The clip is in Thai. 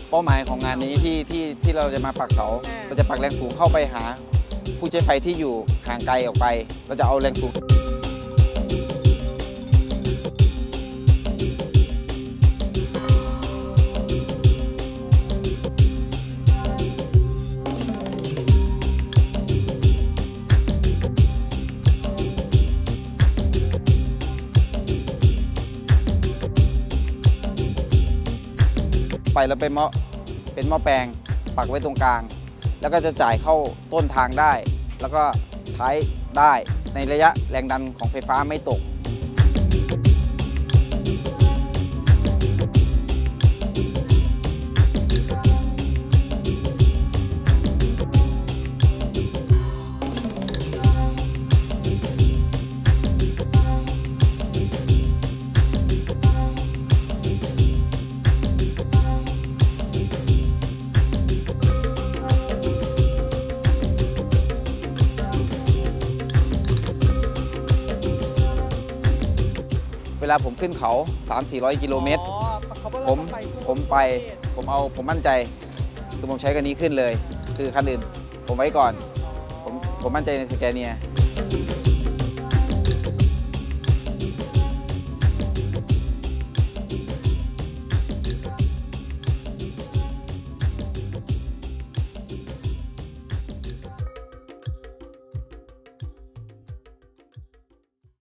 เป้าหมายของงานนี้ที่เราจะมาปักเสาเราจะปักแรงสูงเข้าไปหาผู้ใช้ไฟที่อยู่ห่างไกลออกไปเราจะเอาแรงสูงไปแล้วเป็นหม้อแปลงปักไว้ตรงกลางแล้วก็จะจ่ายเข้าต้นทางได้แล้วก็ท้ายได้ในระยะแรงดันของไฟฟ้าไม่ตกเวลาผมขึ้นเขา 300-400 กิโลเมตรผมมั่นใจคือผมใช้คันนี้ขึ้นเลยคือคันอื่นผมไว้ก่อนผมมั่นใจในสแกเนีย